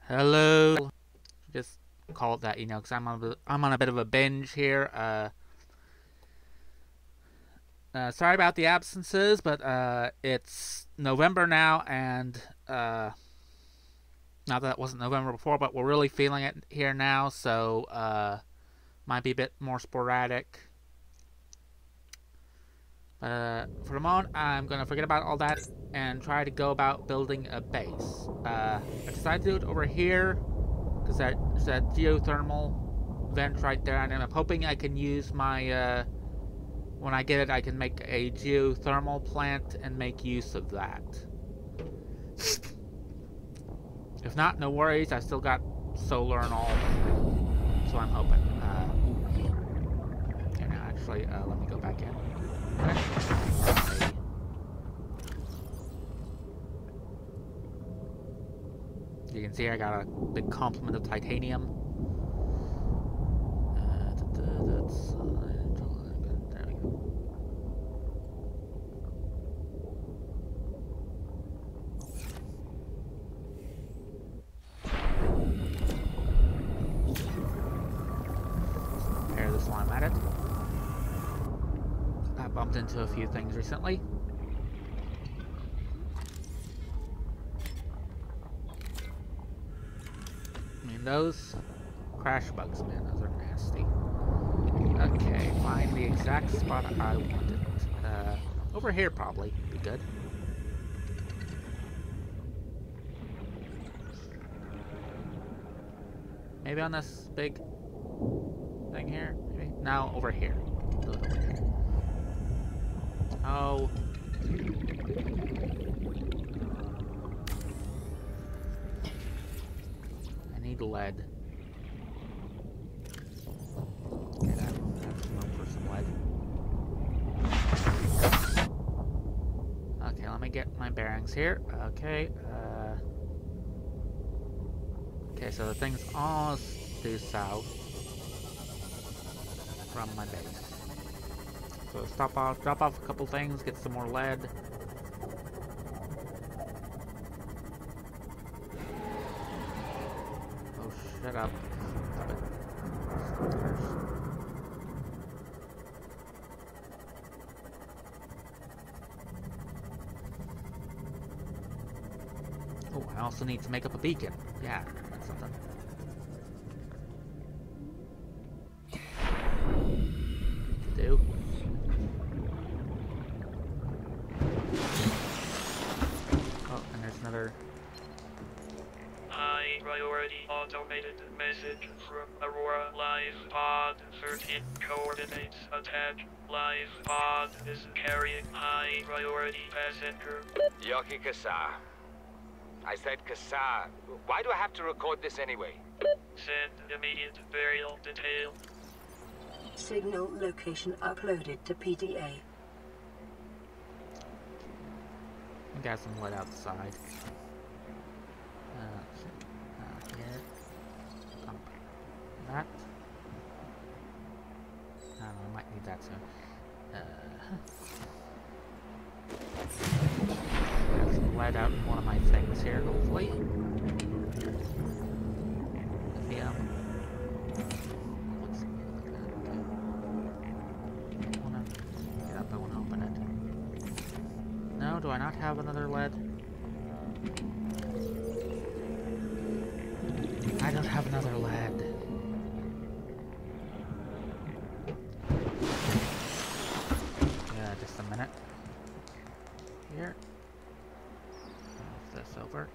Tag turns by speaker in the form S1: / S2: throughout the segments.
S1: Hello. Just call it that, because I'm on a bit of a binge here. Sorry about the absences, but it's November now, and not that it wasn't November before, but we're really feeling it here now, so might be a bit more sporadic. For the moment, I'm gonna forget about all that and try to go about building a base. I decided to do it over here because there's that geothermal vent right there, and I'm hoping I can use my when I get it, I can make a geothermal plant and make use of that. If not, no worries. I still got solar and all, so I'm hoping. Okay, now actually, let me go back in. Okay. You can see I got a big complement of titanium. There we go. Repair this while I'm at it. I bumped into a few things recently. I mean, those crash bugs, man, those are nasty. Okay, find the exact spot I wanted. Over here probably be good. Maybe on this big thing here? Maybe? No, over here. Do it over here. Oh. I need lead. Okay, that's room for some lead. Okay, let me get my bearings here. Okay, okay, so the thing's almost due south from my base. So drop off a couple things, get some more lead. Oh, shut up. Stop it. Oh, I also need to make up a beacon. Yeah, that's something. Do. Oh, and there's another.
S2: High priority automated message from Aurora Live Pod 13 coordinates attack. Live Pod is carrying high priority passenger.
S3: Yoki Kassar. I said Kassar. Why do I have to record this anyway?
S2: Send immediate burial detail.
S4: Signal location uploaded to PDA.
S1: I got some lead outside. Here. Pump that. I don't know, I might need that soon. Got some lead out in one of my things here, hopefully. Lithium. Looks like that. Okay. Get up, I wanna open it. No, do I not have another lead? I don't have another lead. Yeah, just a minute. Here. Move this over.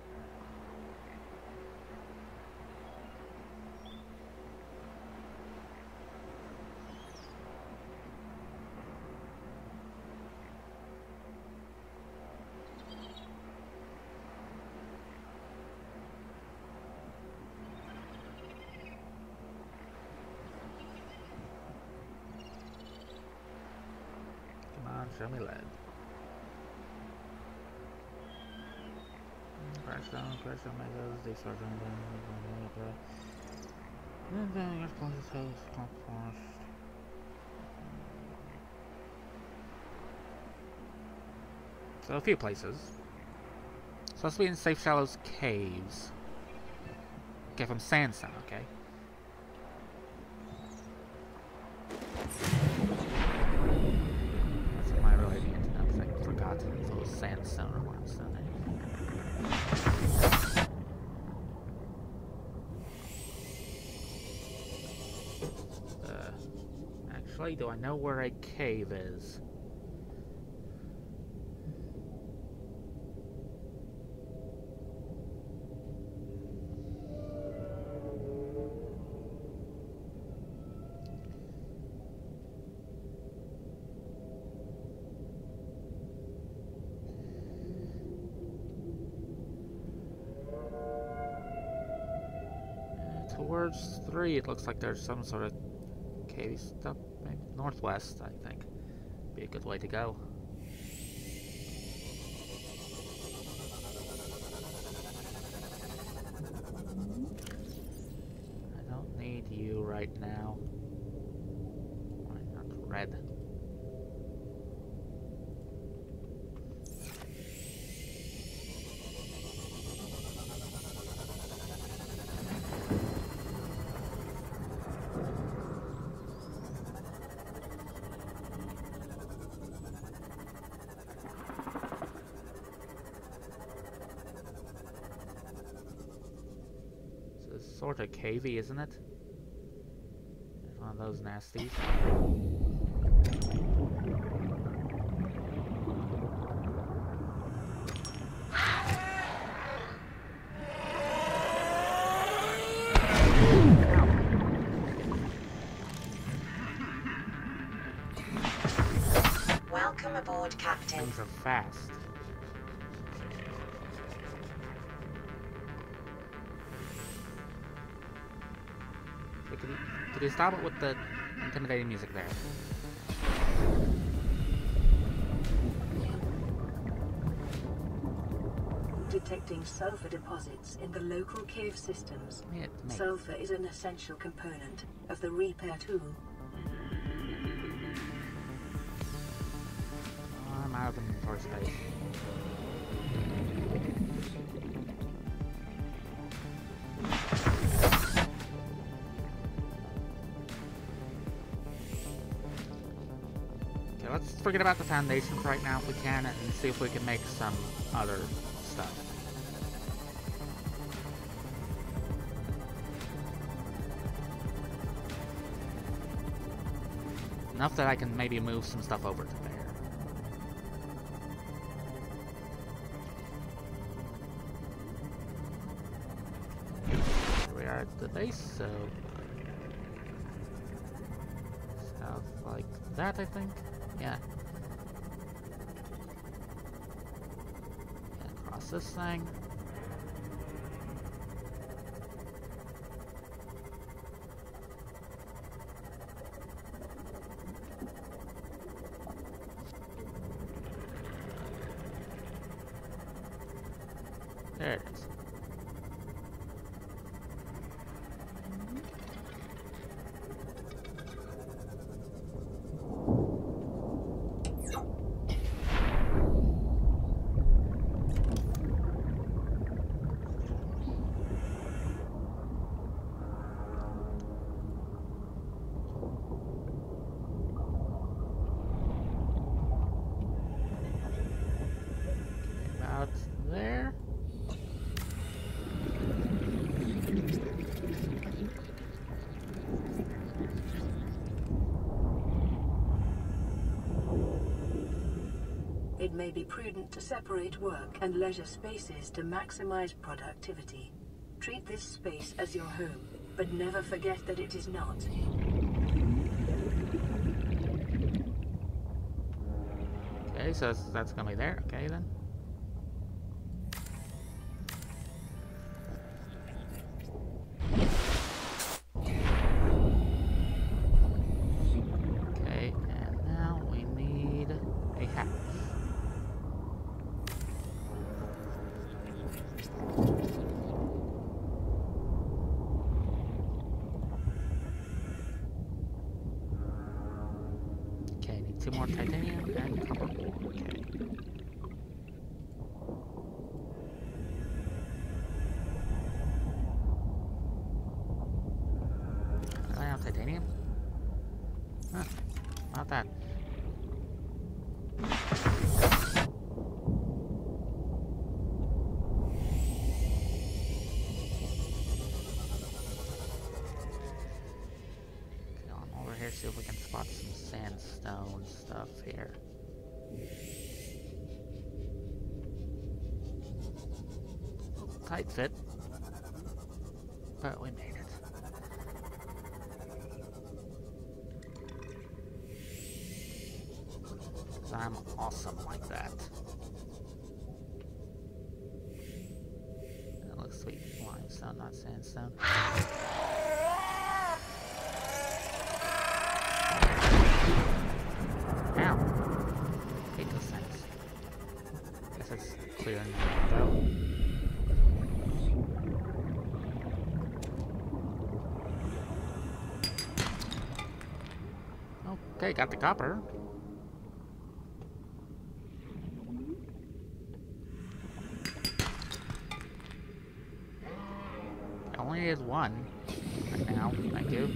S1: Show me lead. Crash down megas, they start doing and then your closest house compost. So a few places. So let's be in Safe Shallows Caves. Okay, from sandstone, okay. That's what I really need to know, because I forgot if it was sandstone or limestone. Actually, do I know where a cave is? Towards 3, it looks like there's some sort of cavey stuff. Maybe northwest, I think. Be a good way to go. I don't need you right now. Why not red? Sort of cavey, isn't it? There's one of those nasties.
S5: Welcome aboard, Captain.
S1: Things are fast. Could you stop it with the intimidating music there?
S4: Detecting sulfur deposits in the local cave systems. Sulfur is an essential component of the repair tool.
S1: I'm out of inventory space. Let's forget about the foundations right now if we can, and see if we can make some other stuff. Enough that I can maybe move some stuff over to there. Here we are at the base, so... South like that, I think? Yeah. Across this thing. There it is. There.
S4: It may be prudent to separate work and leisure spaces to maximize productivity. Treat this space as your home, but never forget that it is not.
S1: Okay, so that's gonna be there. Okay, then. Okay, and now we need a hatch. Okay, need 2 more titanium and copper ore. Okay. titanium? Huh. Not that. Okay, on over here, see if we can spot some sandstone stuff here. Tight fit. But we made it. So I'm awesome like that. That looks sweet. Limestone, not sandstone. Ow! Hate those things. Guess it's clear now, though. Okay, got the copper. Only is one right now. Thank you.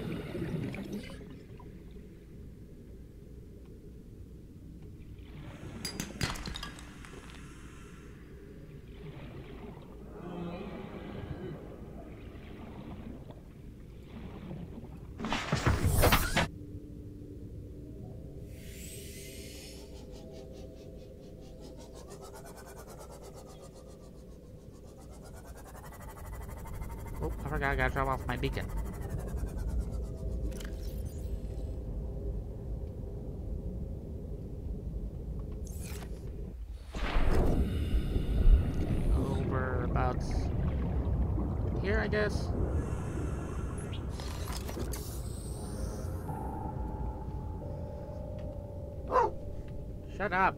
S1: Oh, I forgot I gotta drop off my beacon. Over about here, I guess. Shut up.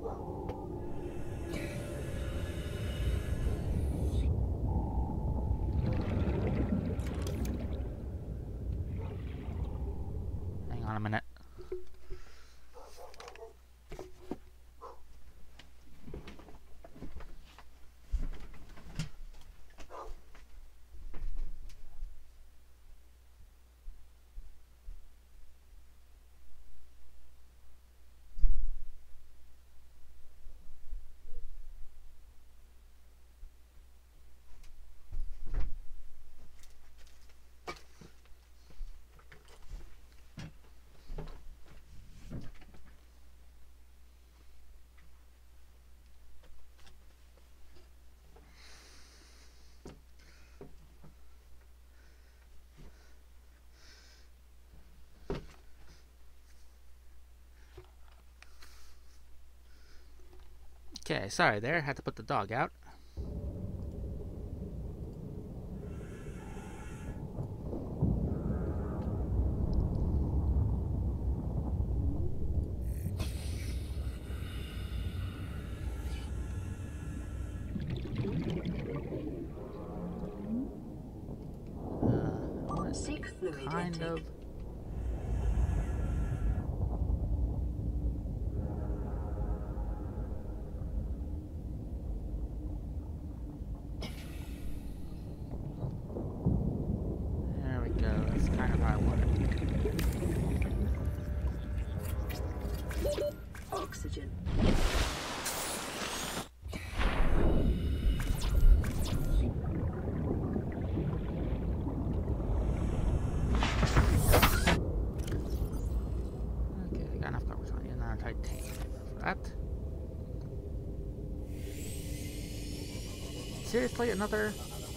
S1: Hang on a minute. Okay, sorry there, had to put the dog out.
S4: Seek fluid
S1: Kind
S4: intake.
S1: of. There we go. That's kind of how I want it.
S4: Oxygen.
S1: Okay, we got enough covers on you. Now titanium for that. Seriously, another?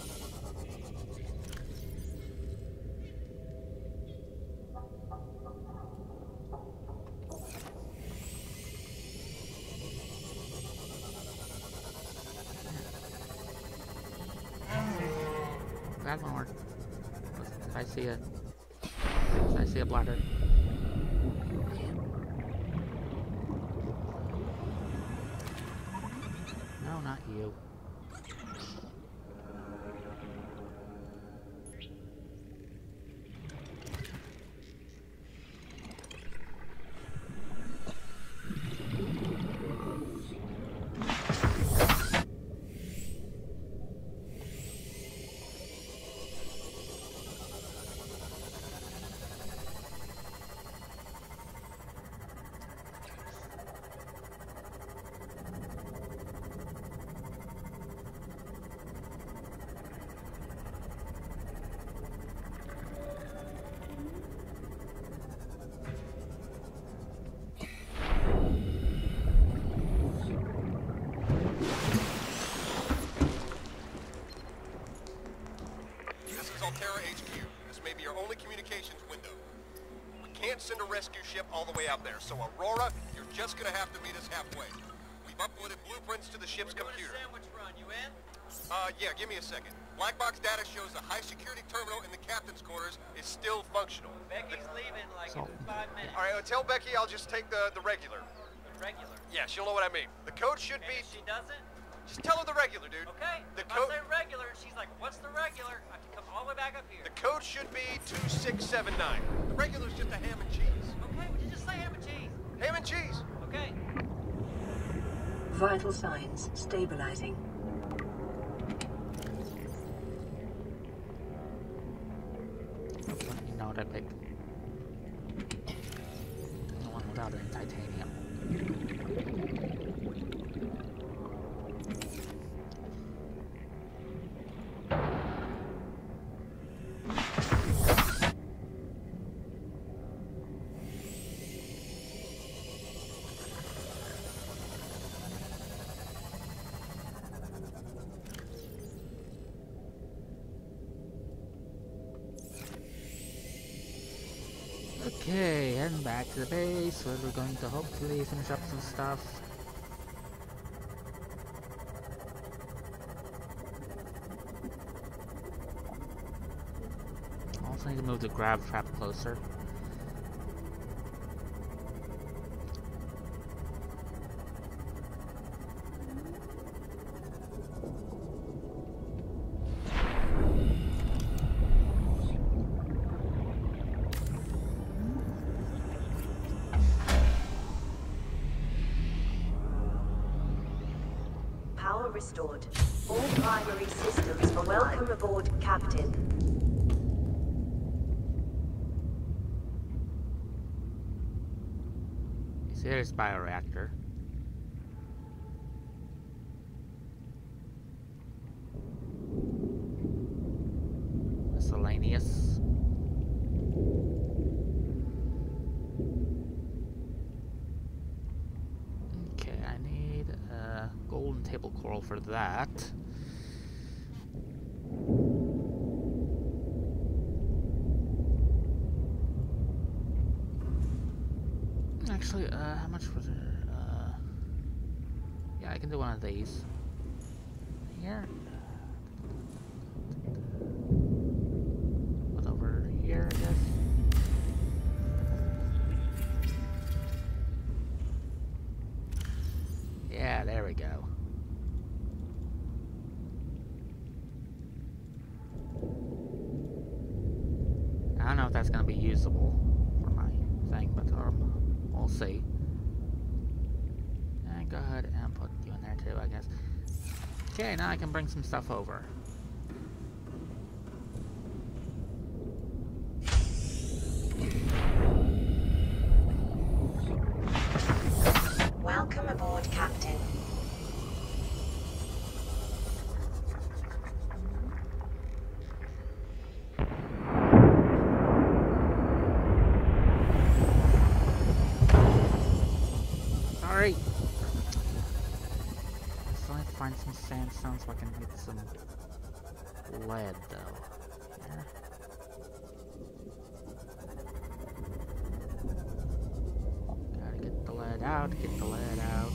S1: That one more. I see it. I see a bladder. No, not you.
S5: Alterra HQ. This may be your only communications window. We can't send a rescue ship all the way out there, so Aurora, you're just gonna have to meet us halfway. We've uploaded blueprints to the ship's computer.
S6: Sandwich run, you in?
S5: Yeah, give me a second. Black box data shows the high-security terminal in the captain's quarters is still functional.
S6: Becky's leaving like in 5 minutes.
S5: All right, tell Becky I'll just take the regular.
S6: The regular.
S5: Yeah, she'll know what I mean. The code should
S6: And
S5: be...
S6: if she doesn't?
S5: Just tell her the regular, dude.
S6: Okay.
S5: The
S6: If I
S5: code...
S6: say regular, she's like, what's the regular? I have to come all the way back up here.
S5: The code should be 2679. The regular's just a ham and cheese.
S6: Okay, would you just say ham and cheese?
S5: Ham and cheese.
S6: Okay.
S4: Vital signs stabilizing.
S1: You know what I picked? The one without any titanium. Okay, heading back to the base where we're going to hopefully finish up some stuff. Also need to move the grab trap closer.
S7: Power restored. All primary systems are welcome aboard, Captain.
S1: There's bioreactor. Miscellaneous. Okay, I need a golden table coral for that. Actually, how much was it? Yeah, I can do one of these. Here. What's over here, I guess? Yeah, there we go. I don't know if that's gonna be usable for my thing, but we'll see. And go ahead and put you in there too, I guess. Okay, now I can bring some stuff over.
S7: Welcome aboard, Captain.
S1: Sorry. Still need to find some sandstone so I can get some lead, though. Here. Gotta get the lead out, get the lead out.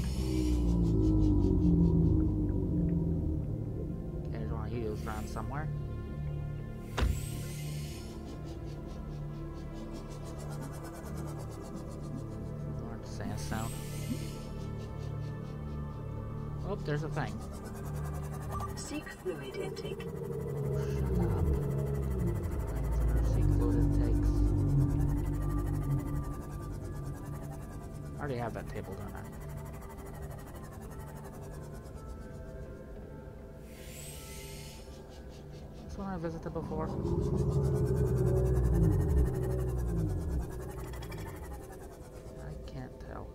S1: Okay, there's one of you around somewhere. More sandstone. Oh, there's a thing.
S4: Seek fluid intake.
S1: Shut up. Seek fluid intakes. I already have that table, don't I? This one I visited before. I can't tell.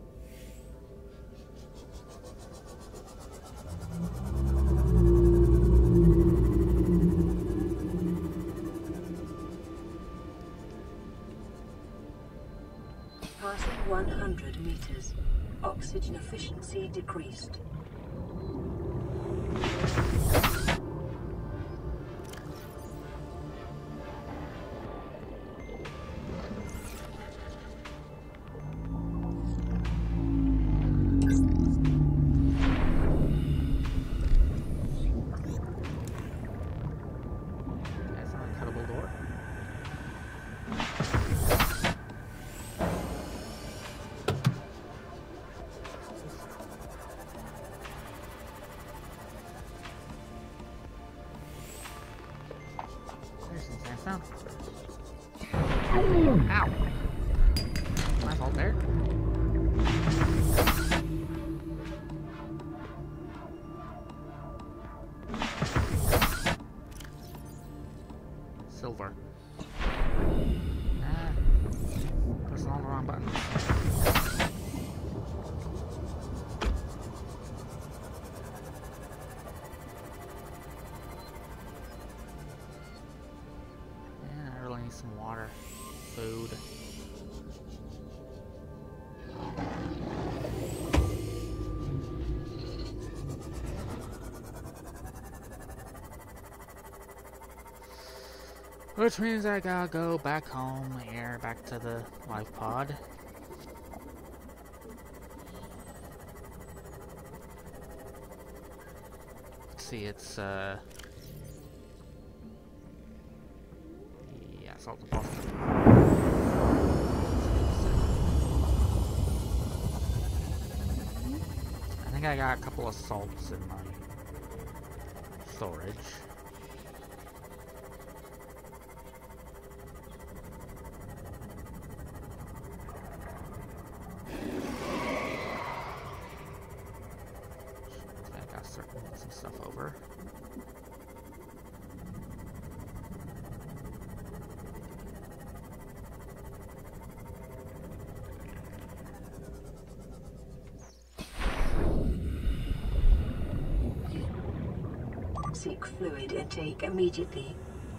S4: Passing 100 meters. Oxygen efficiency decreased.
S1: sound. Ow! My fault there. Silver. Ah. Pressing all the wrong buttons. Yeah, I really need some water. Food. Which means I gotta go back home here, back to the life pod. Let's see, it's yeah, salt and pasta. I think I got a couple of salts in my storage. I got some stuff over.
S4: Seek fluid intake immediately.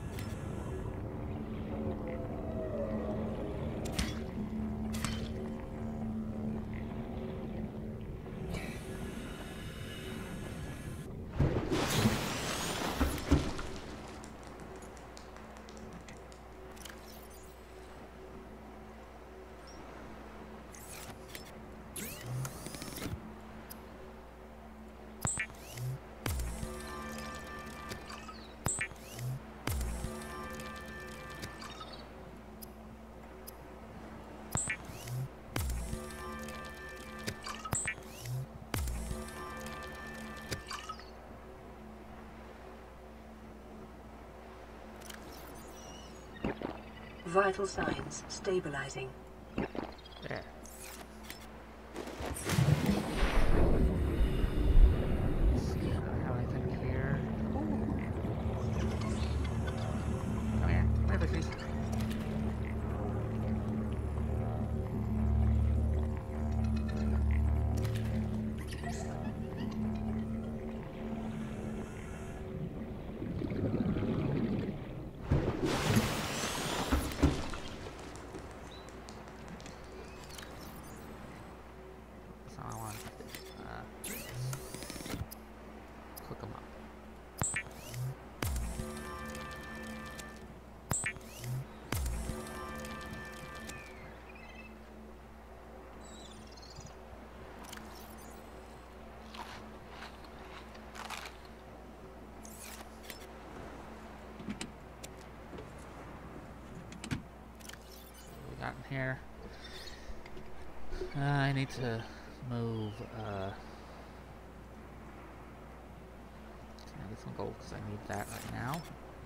S4: Vital signs stabilizing.
S1: There. Let's see, I don't have anything here. Come here. Come here, fishies. So I want to cook them up. What we got in here? I need to move, can I get some gold because I need that right now?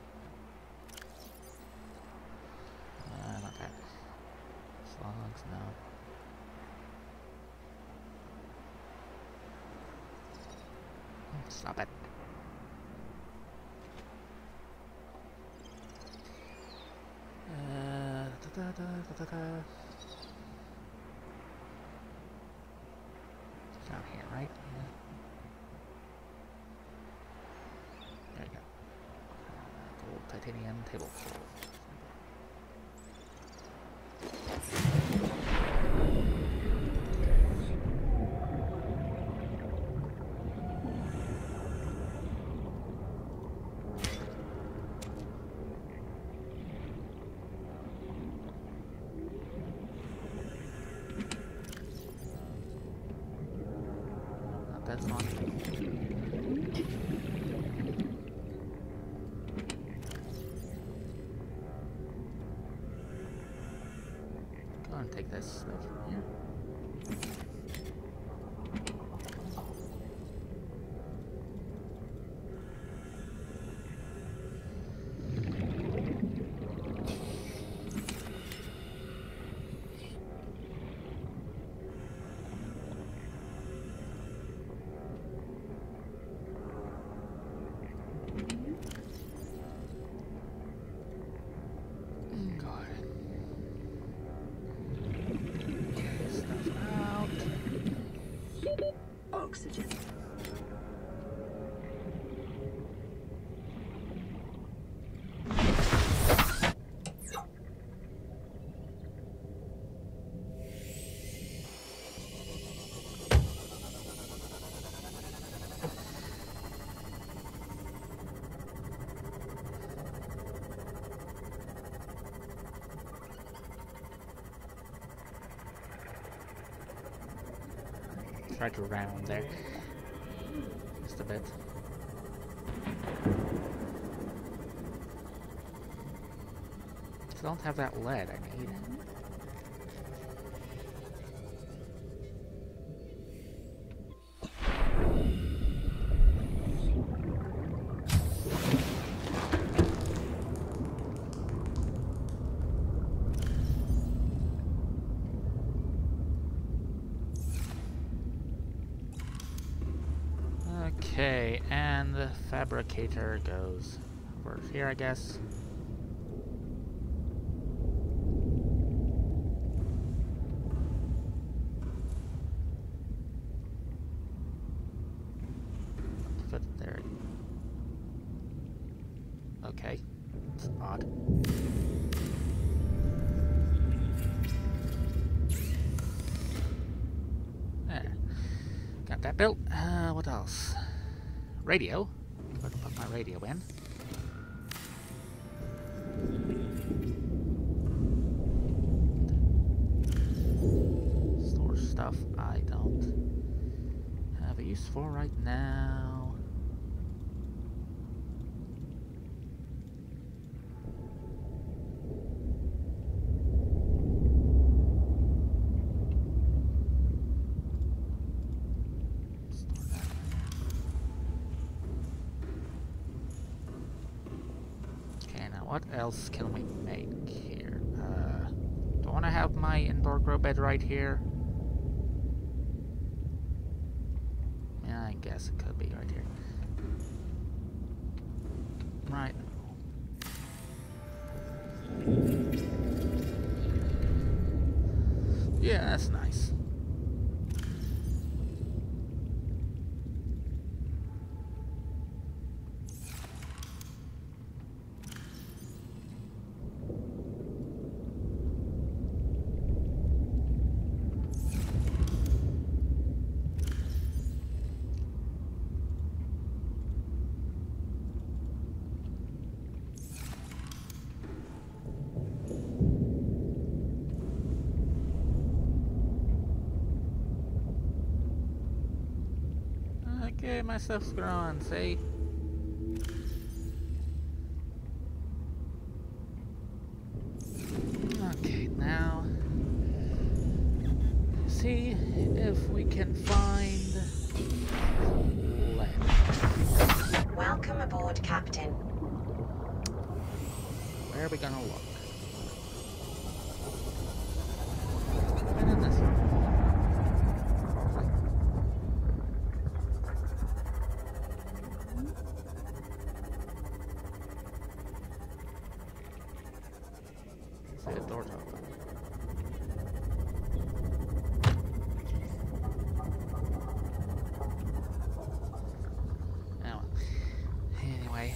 S1: Not that. Slugs, no. Stop it. Down here, right? Yeah. There you go. Gold, titanium, table. That's not. Go and take this stuff from here. Try to round there. Just a bit. Still don't have that lead I need. Okay, and the fabricator goes over here, I guess. Put it there. Okay, it's odd. There, got that built. What else? Radio. I'm going to put my radio in. Store stuff I don't have a use for right now. What else can we make here? Do I want to have my indoor grow bed right here? Yeah, I guess it could be right here. Right. Yeah, that's nice. Okay, my stuff's growing, see? Okay, now see if we can find lead.
S7: Welcome aboard, Captain.
S1: Where are we gonna look? And in this room. The door's open. Oh well. Anyway.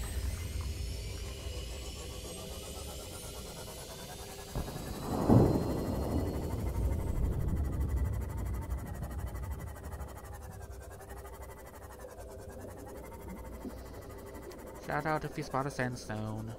S1: Shout out if you spot a sandstone.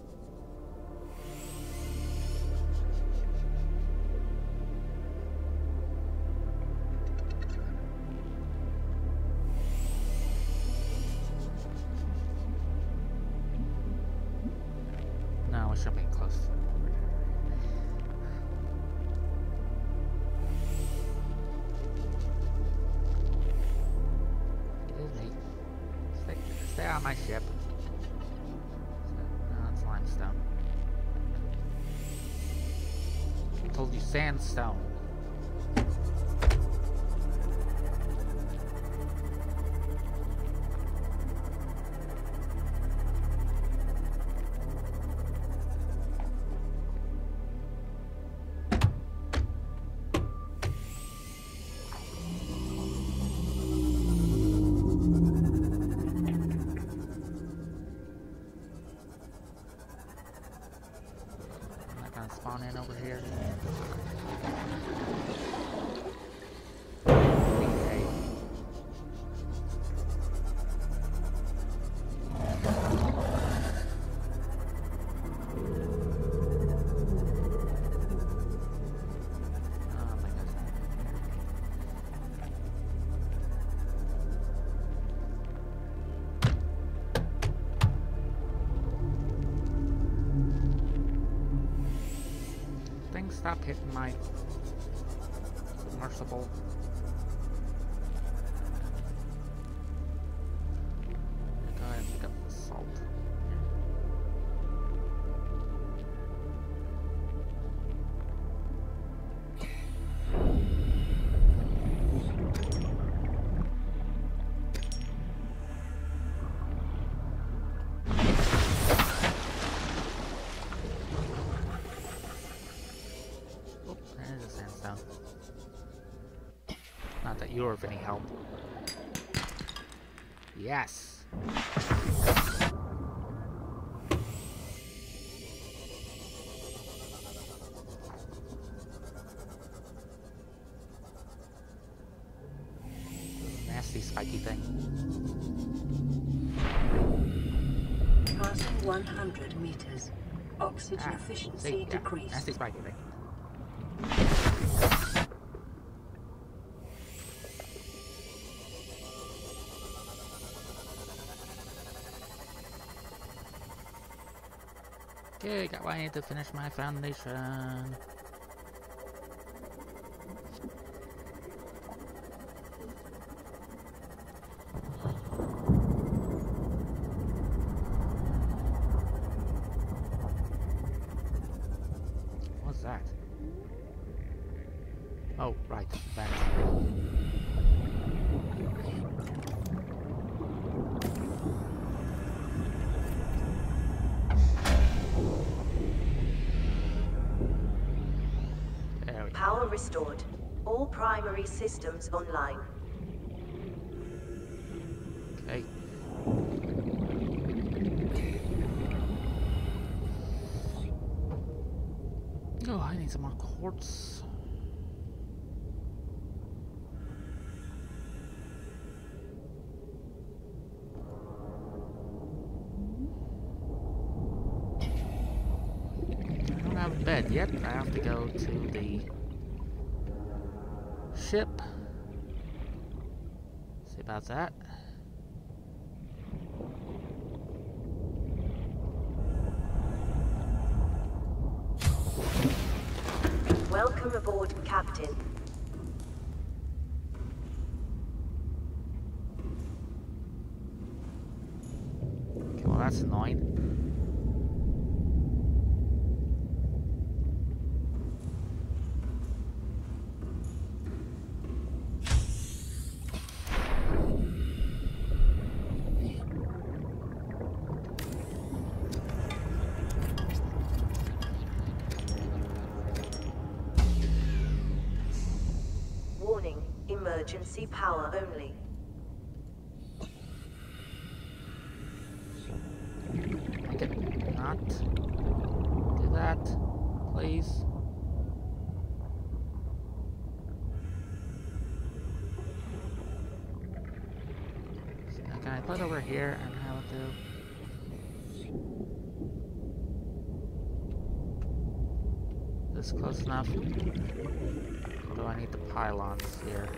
S1: No, it should be close. Disney, stay on my ship. No, it's limestone. I told you sandstone. Spawn in over here. Okay. Oh my goodness. thing stop hitting my submersible? Go ahead and pick up the salt. Not that you're of any help. Yes. Nasty spiky thing.
S4: Passing 100 meters. Oxygen efficiency decreased.
S1: Nasty spiky thing. Okay, got what I need to finish my foundation. What's that? Oh, right, vent.
S7: Power restored. All primary systems online.
S1: Okay. Oh, I need some more quartz. I don't have a bed yet. I have to go to the ship. See about that.
S7: Welcome aboard, Captain.
S1: Okay, well that's annoying.
S7: Warning, emergency power only.
S1: I can not do that, please. So now can I put it over here and how to? This close enough? Or do I need the pylons here?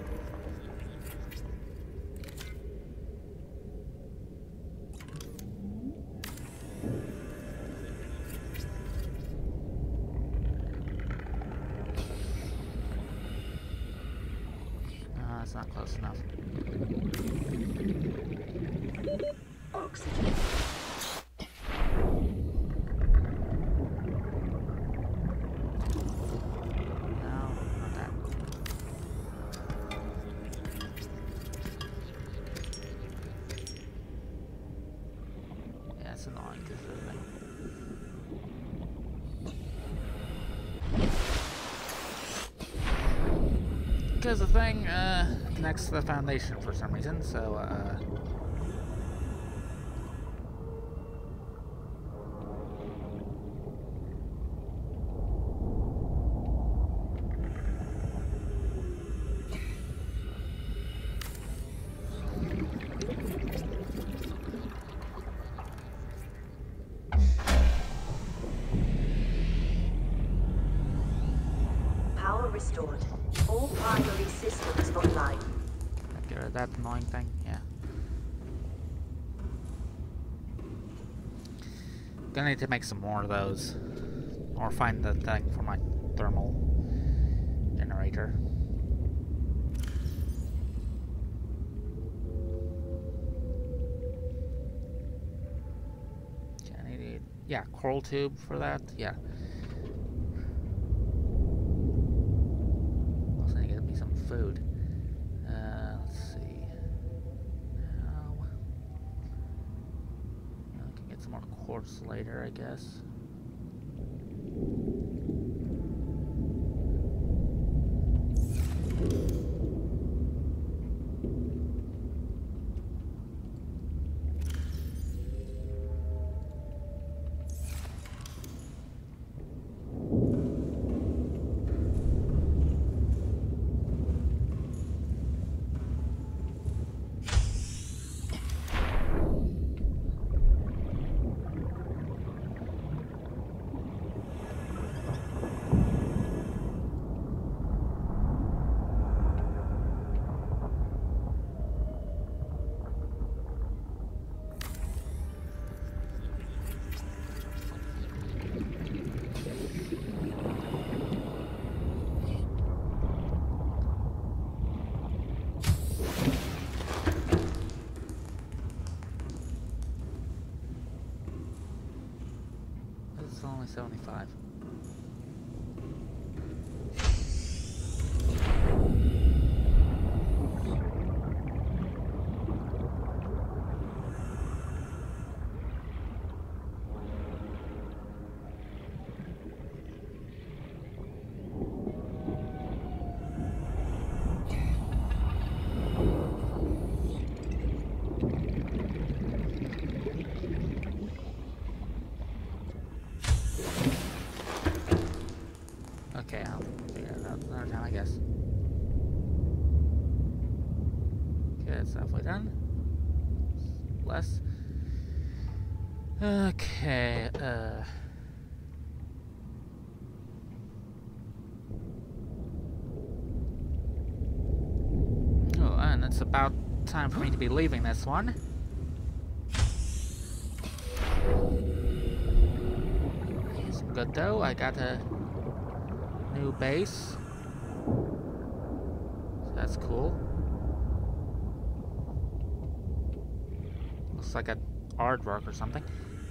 S1: That's not close enough.
S4: Oxygen.
S1: No, not that. Yeah, it's annoying because of the thing. Because the thing connects to the foundation for some reason, so
S7: Power restored. All primary systems online.
S1: get rid of that annoying thing, yeah. Gonna need to make some more of those. or find the thing for my thermal generator. Okay, I need, yeah, coral tube for that. Yeah. Also need to get me some food. Let's see. Now I can get some more quartz later, I guess. It's only 75. Okay, I'll figure it out another time, I guess. Okay, that's halfway done. Less. Okay, oh, and it's about time for me to be leaving this one. It's good though, I got a new base. So that's cool. Looks like a aardvark or something.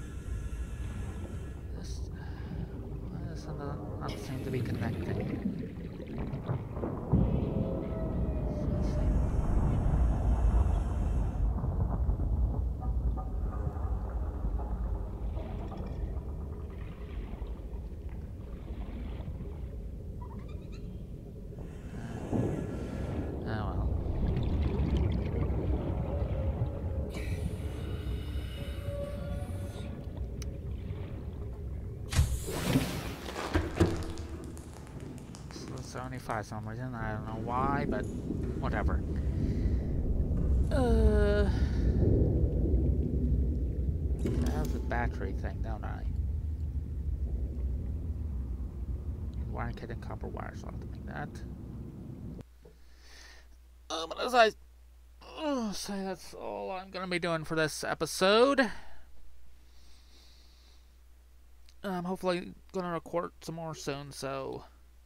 S1: This doesn't not seem to be connecting. For some reason, I don't know why, but whatever. I have the battery thing, don't I? Wiring kit and copper wire, so I'll have to make that. But as I say, that's all I'm gonna be doing for this episode. I'm hopefully gonna record some more soon, so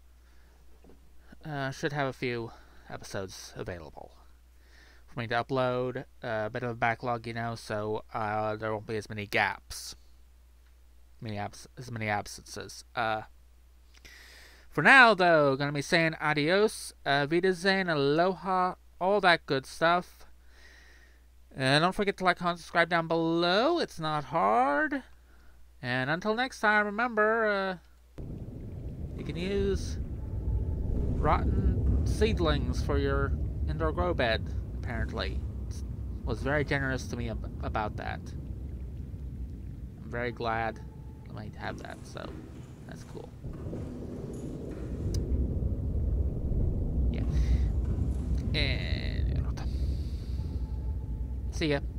S1: should have a few episodes available for me to upload. A bit of a backlog, you know, so there won't be as many gaps, as many absences. For now, though, gonna be saying adios, wiedersehen, aloha, all that good stuff. And don't forget to like, comment, subscribe down below. It's not hard. And until next time, remember, you can use rotten seedlings for your indoor grow bed, apparently. Was very generous to me about that. I'm very glad I might have that, so that's cool. Yeah. And see ya.